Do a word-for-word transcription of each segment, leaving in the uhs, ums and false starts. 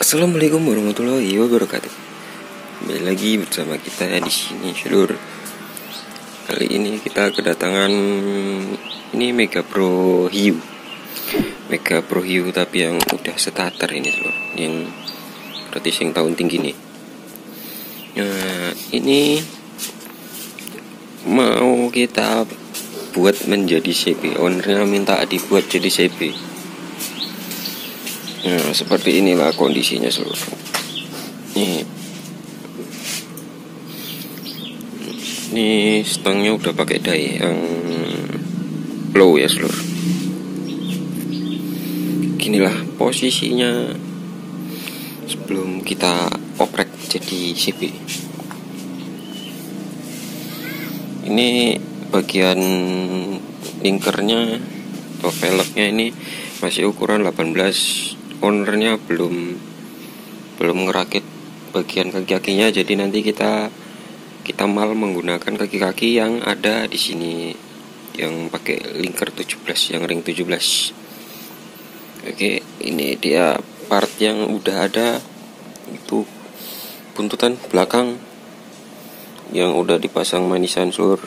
Assalamualaikum warahmatullahi wabarakatuh. Kembali lagi bersama kita di sini, seluruh. Kali ini kita kedatangan ini Mega Pro Hiu, Mega Pro Hiu tapi yang udah starter ini, seluruh. Yang berarti sing tahun tinggi nih. Nah, ini mau kita buat menjadi C B. Ownernya minta dibuat jadi C B. Nah, seperti inilah kondisinya, seluruh. Nih, ini stangnya udah pakai dai yang low ya, seluruh. Ginilah posisinya sebelum kita oprek jadi C B. Ini bagian linkernya atau velgnya ini masih ukuran delapan belas. Ownernya belum belum ngerakit bagian kaki-kakinya, jadi nanti kita kita mal menggunakan kaki-kaki yang ada di sini yang pakai linker tujuh belas, yang ring tujuh belas. Oke, ini dia part yang udah ada, itu buntutan belakang yang udah dipasang manisan, seluruh.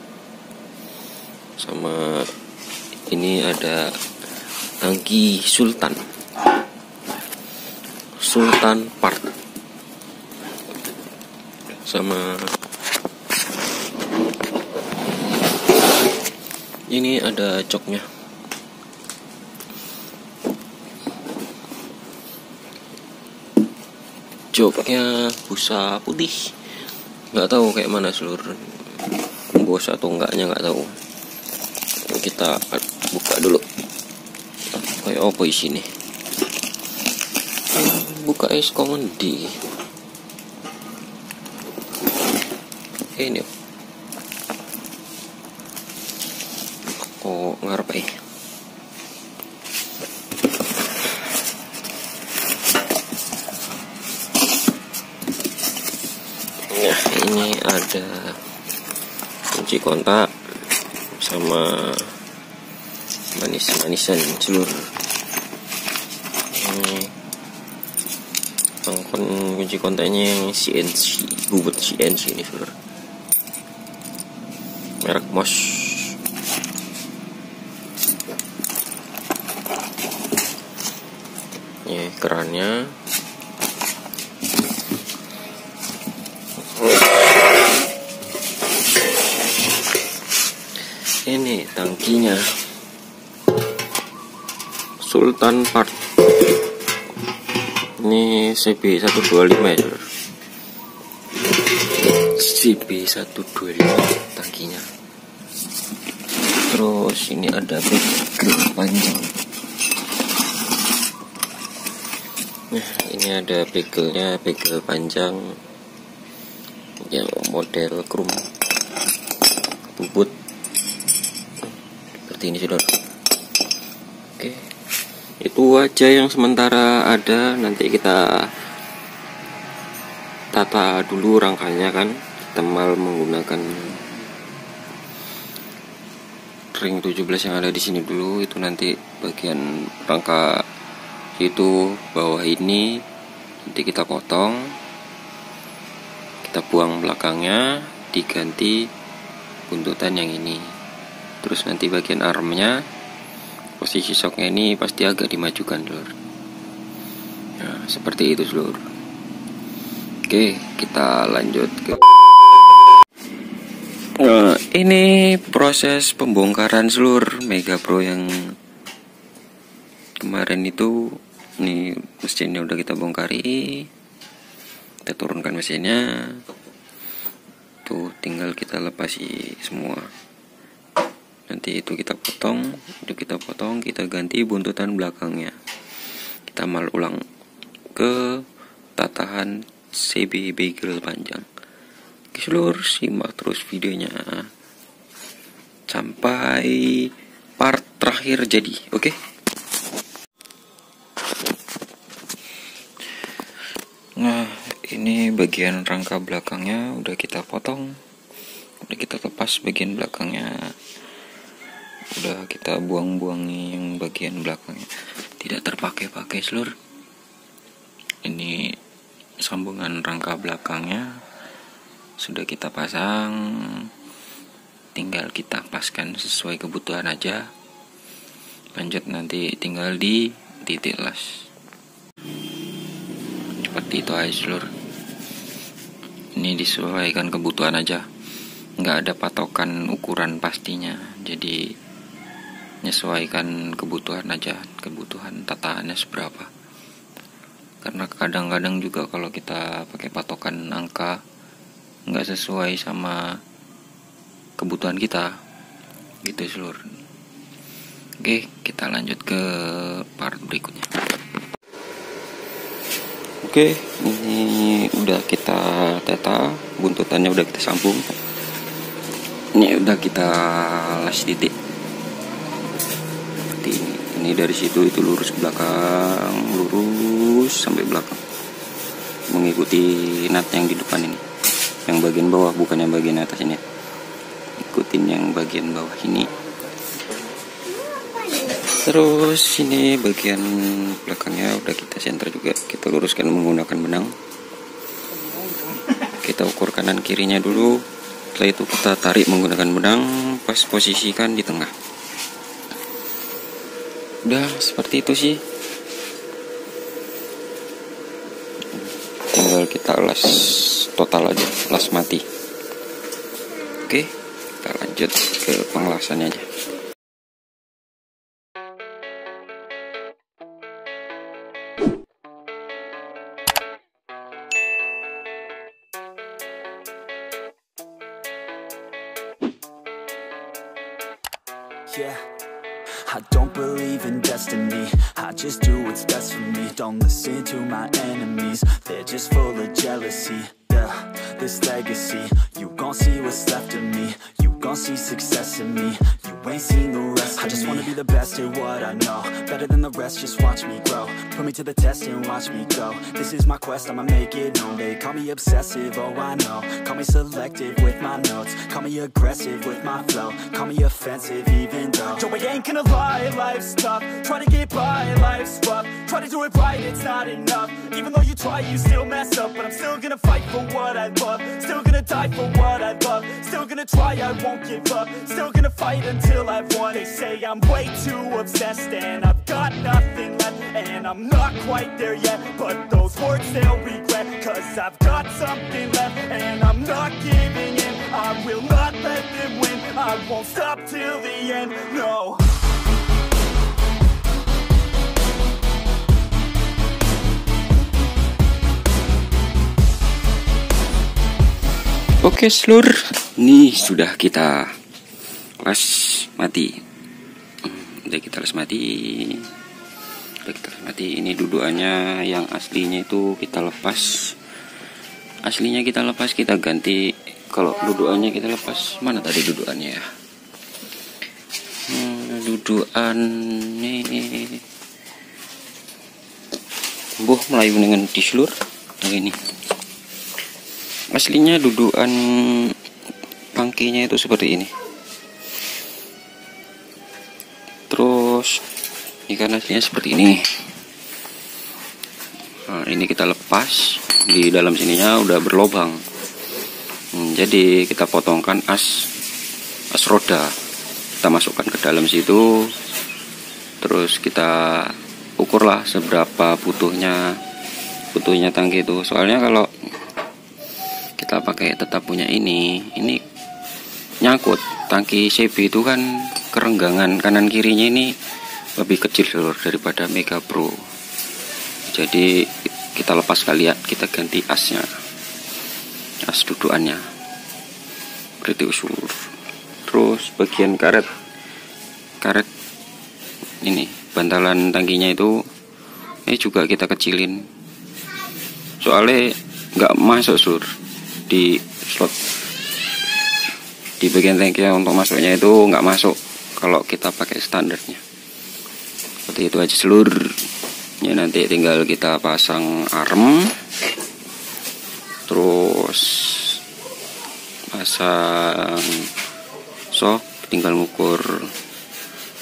Sama ini ada tangki Sultan Sultan part, sama ini ada joknya. Joknya busa putih, nggak tahu kayak mana, seluruh. Bos atau enggaknya nggak tahu. Kita buka dulu. Kayak apa isinya? Buka es komendi. Ini kok ngarep eh. Nah, ini ada kunci kontak sama manis-manisan, seluruh. Ini tangkon kunci kontaknya yang C N C, bubut C N C ini, seluruh. Merek Mos. Ini kerannya. Ini tangkinya Sultan part. Ini C B seratus dua puluh lima ya, C B seratus dua puluh lima tangkinya. Terus ini ada bagel panjang. Nah, ini ada bagelnya, bagel panjang yang model krum bubut seperti ini, saudara. Oke, itu aja yang sementara ada. Nanti kita tata dulu rangkanya, kan kita mal menggunakan ring tujuh belas yang ada di sini dulu. Itu nanti bagian rangka itu bawah ini nanti kita potong, kita buang belakangnya, diganti buntutan yang ini. Terus nanti bagian armnya, posisi shocknya ini pasti agak dimajukan, seluruh. Nah, seperti itu, seluruh. Oke, kita lanjut ke. Nah, ini proses pembongkaran, seluruh, Mega Pro yang kemarin itu. Ini mesinnya udah kita bongkari, kita turunkan mesinnya. Tuh, tinggal kita lepasi semua. Nanti itu kita potong, itu kita potong, kita ganti buntutan belakangnya. Kita mal ulang ke tatahan C B bagel panjang. Oke, seluruh, simak terus videonya sampai part terakhir jadi, oke? Nah, ini bagian rangka belakangnya udah kita potong, udah kita lepas bagian belakangnya. Udah kita buang-buang yang bagian belakangnya, tidak terpakai-pakai, seluruh. Ini sambungan rangka belakangnya sudah kita pasang, tinggal kita paskan sesuai kebutuhan aja. Lanjut nanti tinggal di titik las. Seperti itu aja seluruh. Ini disesuaikan kebutuhan aja, nggak ada patokan ukuran pastinya, jadi menyesuaikan kebutuhan aja, kebutuhan tataannya seberapa. Karena kadang-kadang juga kalau kita pakai patokan angka nggak sesuai sama kebutuhan kita, gitu seluruh. Oke, kita lanjut ke part berikutnya. Oke, ini udah kita teta, buntutannya udah kita sambung. Ini udah kita las titik. Seperti ini. Ini dari situ itu lurus ke belakang, lurus sampai belakang. Mengikuti nut yang di depan ini. Yang bagian bawah, bukan yang bagian atas ini. Ikutin yang bagian bawah ini. Terus ini bagian belakangnya udah kita senter juga, kita luruskan menggunakan benang. Kita ukur kanan kirinya dulu, setelah itu kita tarik menggunakan benang, pas posisikan di tengah. Udah seperti itu sih. Tinggal kita las total aja, las mati. Oke, kita lanjut ke pengelasannya aja. Yeah, I don't believe in destiny, I just do what's best for me. Don't listen to my enemies, they're just full of jealousy. Yeah, this legacy, you gon' see what's left of me. You gon' see success in me, you ain't seen the rest of me. I just wanna be the best at what I know, better than the rest, just watch me grow. Put me to the test and watch me go. This is my quest, I'ma make it known. They call me obsessive, oh I know. Call me selective with my notes, call me aggressive with my flow. Call me offensive even though Joe, I ain't gonna lie, life's tough. Try to get by, life's rough. Try to do it right, it's not enough. Even though you try, you still mess up. But I'm still gonna fight for what I love. Still gonna die for what I love. Still gonna try, I won't give up. Still gonna fight until I've won. They say I'm way too obsessed and I've got nothing left, and I'm not quite there yet, but those words they'll regret. Cause I've got something left and I'm not giving in. I will not let them win, I won't stop till the end, no. Oke seluruh, nih sudah kita las mati. Udah kita las mati. Udah kita las mati. Ini dudukannya yang aslinya itu kita lepas. Aslinya kita lepas, kita ganti. Kalau dudukannya kita lepas, mana tadi dudukannya ya? Hmm, dudukannya Boh melayu dengan di seluruh. Nah ini. Aslinya dudukan pangkinya itu seperti ini. Terus ikan aslinya seperti ini. Nah, ini kita lepas, di dalam sininya udah berlobang. Hmm, jadi kita potongkan as as roda. Kita masukkan ke dalam situ. Terus kita ukurlah seberapa butuhnya butuhnya tangki itu. Soalnya kalau kita pakai tetap punya ini, ini nyangkut. Tangki C B itu kan kerenggangan kanan kirinya ini lebih kecil seluruh daripada Mega Pro. Jadi kita lepas kalian, kita ganti asnya, as dudukannya. Berarti usul. Terus bagian karet, karet ini bantalan tangkinya itu, ini juga kita kecilin. Soalnya nggak masuk sur di slot di bagian tangki untuk masuknya itu nggak masuk kalau kita pakai standarnya. Seperti itu aja seluruh. Ya nanti tinggal kita pasang arm, terus pasang sok, tinggal ngukur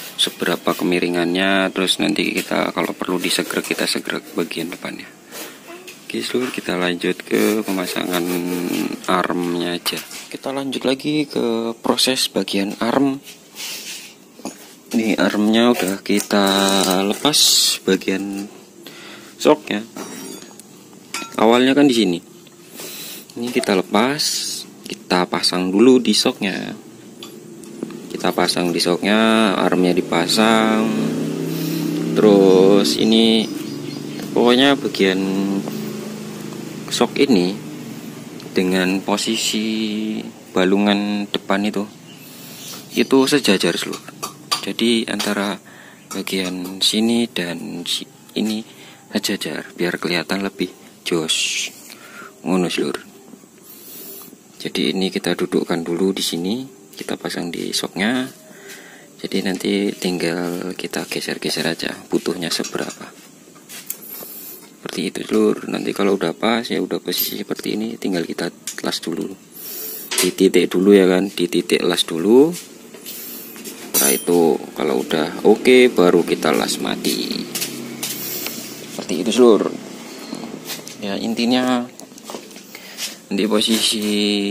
seberapa kemiringannya, terus nanti kita kalau perlu disegrek kita segrek bagian depannya. Oke seluruh, kita lanjut ke pemasangan armnya aja. Kita lanjut lagi ke proses bagian arm. Ini armnya udah kita lepas bagian soknya. Awalnya kan di sini. Ini kita lepas, kita pasang dulu di soknya. Kita pasang di soknya, armnya dipasang. Terus ini pokoknya bagian sok ini dengan posisi balungan depan itu itu sejajar seluruh. Jadi antara bagian sini dan ini sejajar biar kelihatan lebih jos. Ngono seluruh. Jadi ini kita dudukkan dulu di sini, kita pasang di soknya. Jadi nanti tinggal kita geser-geser aja butuhnya seberapa. Seperti itu seluruh. Nanti kalau udah pas ya udah posisi seperti ini, tinggal kita las dulu. Di titik dulu ya kan, di titik las dulu. Setelah itu kalau udah oke okay, baru kita las mati. Seperti itu seluruh. Ya intinya di posisi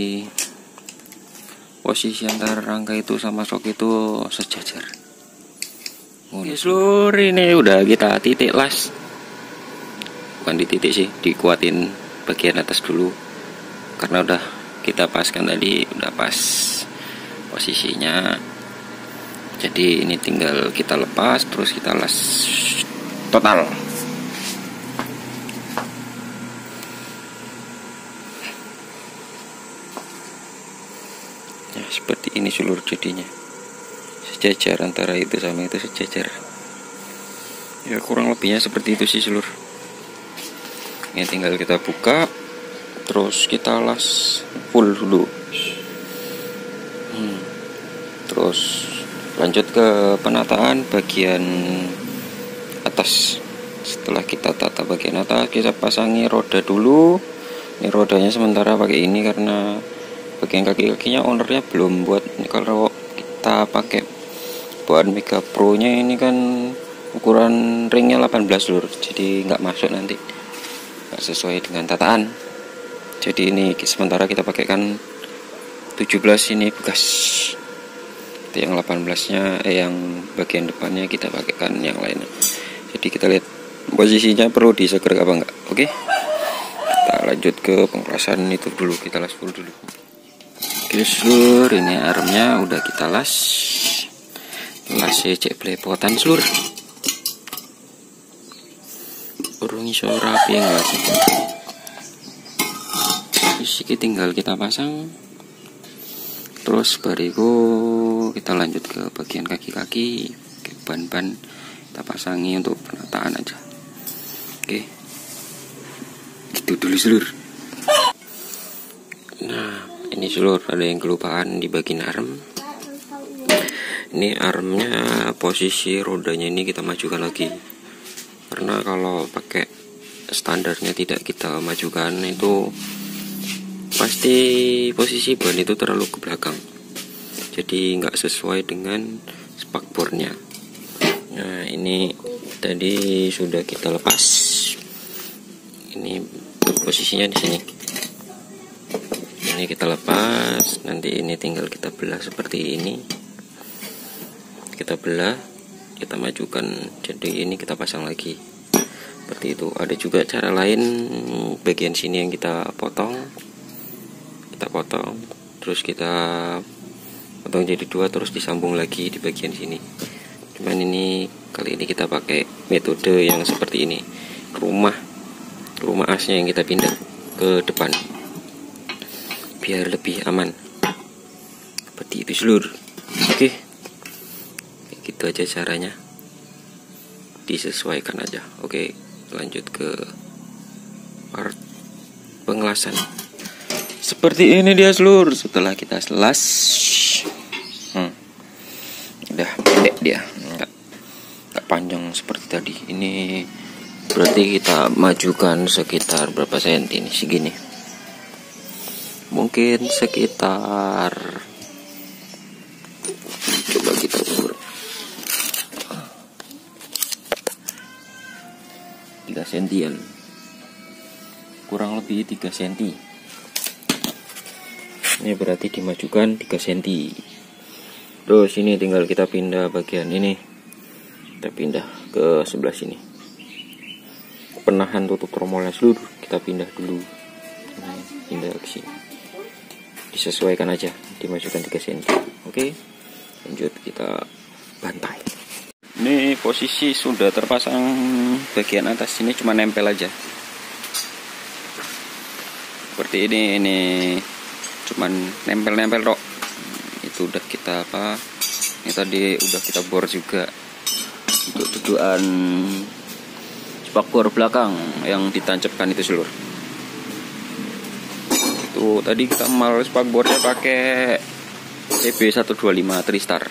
posisi antara rangka itu sama sok itu sejajar. Oh, ya seluruh, ini udah kita titik las. Bukan di titik sih, dikuatin bagian atas dulu karena udah kita paskan tadi, udah pas posisinya. Jadi ini tinggal kita lepas terus kita las total. Ya seperti ini seluruh jadinya, sejajar antara itu sama itu sejajar. Ya kurang lebihnya seperti itu sih seluruh. Ini tinggal kita buka, terus kita las full dulu. Hmm. Terus lanjut ke penataan bagian atas. Setelah kita tata bagian atas, kita pasangi roda dulu. Ini rodanya sementara pakai ini karena bagian kaki-kakinya ownernya belum buat. Ini kalau kita pakai buat Mega Pro nya ini kan ukuran ringnya delapan belas lur, jadi nggak masuk nanti. Gak sesuai dengan tataan. Jadi ini sementara kita pakaikan tujuh belas, ini bekas. Itu yang delapan belas nya eh yang bagian depannya kita pakaikan yang lainnya. Jadi kita lihat posisinya perlu diseger apa enggak. Oke. Kita lanjut ke pengelasan itu dulu, kita las full dulu. Oke seluruh, ini armnya udah kita las. Lasnya cek belepotan seluruh. Urung iso rapi enggak sih. Terus ini tinggal kita pasang. Terus bariku kita lanjut ke bagian kaki-kaki, ke ban-ban kita pasangi untuk penataan aja. Oke. Itu dulu seluruh. Nah, ini seluruh ada yang kelupaan di bagian arm. Ini armnya posisi rodanya ini kita majukan lagi. Karena kalau pakai standarnya tidak kita majukan itu pasti posisi ban itu terlalu ke belakang, jadi nggak sesuai dengan spakbornya. Nah ini tadi sudah kita lepas, ini posisinya di sini. Ini kita lepas, nanti ini tinggal kita belah seperti ini. Kita belah, kita majukan, jadi ini kita pasang lagi seperti itu. Ada juga cara lain, bagian sini yang kita potong, kita potong terus kita potong jadi dua, terus disambung lagi di bagian sini. Cuman ini kali ini kita pakai metode yang seperti ini, rumah rumah asnya yang kita pindah ke depan biar lebih aman. Seperti itu seluruh. Oke, gitu aja caranya, disesuaikan aja. Oke, lanjut ke part pengelasan. Seperti ini dia seluruh. Setelah kita selas, hmm, udah pendek dia, nggak nggak panjang seperti tadi. Ini berarti kita majukan sekitar berapa senti nih, segini, mungkin sekitar, coba kita ukur, tiga sentian. kurang lebih tiga sentimeter. Ini berarti dimajukan tiga sentimeter. Terus ini tinggal kita pindah bagian ini, kita pindah ke sebelah sini. Penahan tutup tromolnya seluruh kita pindah dulu. Nah, pindah ke sini. Disesuaikan aja, dimajukan tiga sentimeter. Oke, lanjut kita bantai. Ini posisi sudah terpasang bagian atas ini, cuma nempel aja. Seperti ini, ini cuman nempel-nempel tok. Itu udah kita apa? Ini tadi udah kita bor juga untuk dudukan spakbor belakang yang ditancapkan itu seluruh. Itu tadi kita mal spakbornya pakai C B seratus dua puluh lima Tristar.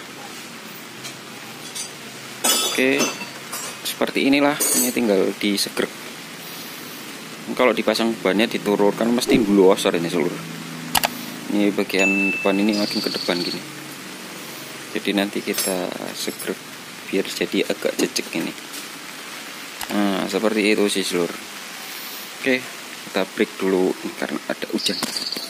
Oke, seperti inilah. Ini tinggal disegrek. Kalau dipasang bannya diturunkan mesti glosor ini seluruh. Ini bagian depan ini makin ke depan gini. Jadi nanti kita segrek biar jadi agak jejek ini. Nah, seperti itu sih seluruh. Oke, kita break dulu karena ada hujan.